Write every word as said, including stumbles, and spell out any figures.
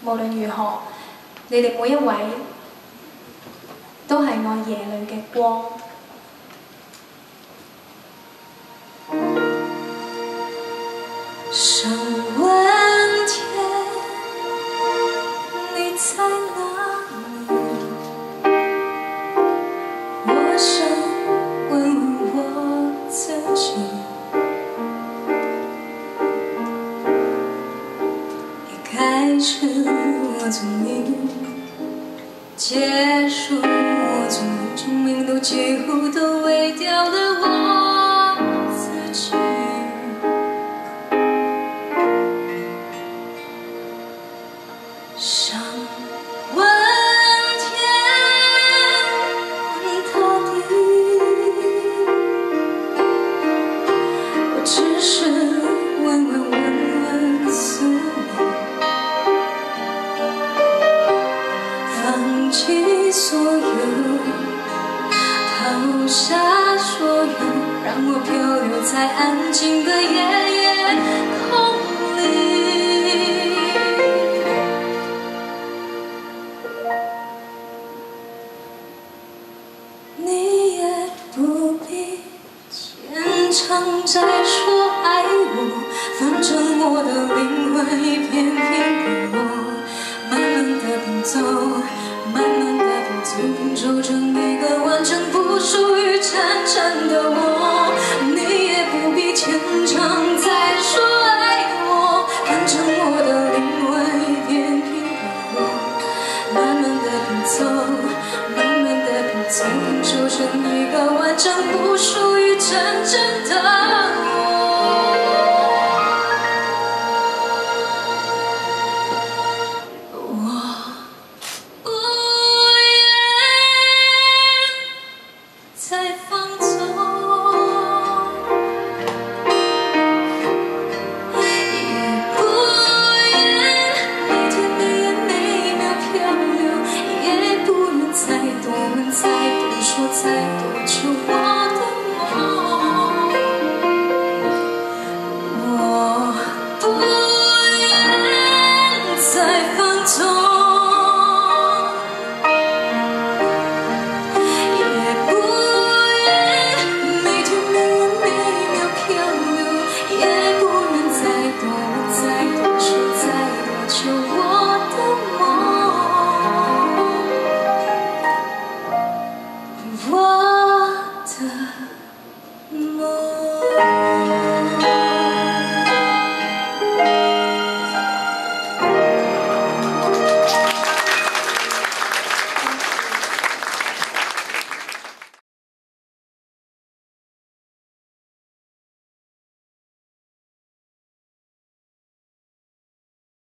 無論如何，你哋每一位都係我夜裏嘅光。 上问天，你在哪里？我想问问我自己。一开始我从你，结束我从你，生命都几乎都为掉了我自己。想问天，问大地，我只是问问问问宿命，放弃所有，抛下所有，让我漂流在安静的夜夜空里。你也不必牵肠再说爱我，反正我的灵魂已变